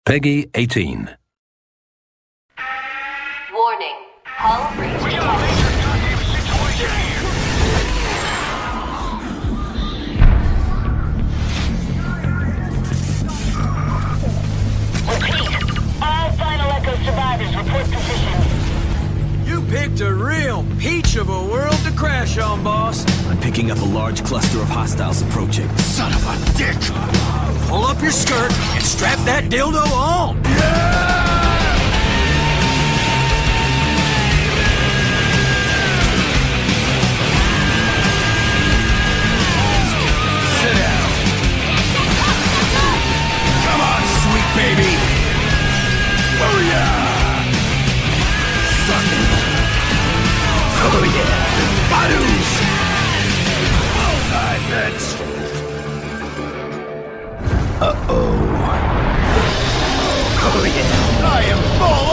Peggy 18. Warning. Hull breach We got a major goddamn situation here. Repeat. All Final Echo survivors report positions. You picked a real peach of a world to crash on, boss. I'm picking up a large cluster of hostiles approaching. Son of a dick! Pull up your skirt and strap that dildo on! Sit down. Come on, sweet baby. Booyah! Suck it. Oh yeah. Badoosh. Bullseye, bitch. Uh-oh. Oh yeah. I am full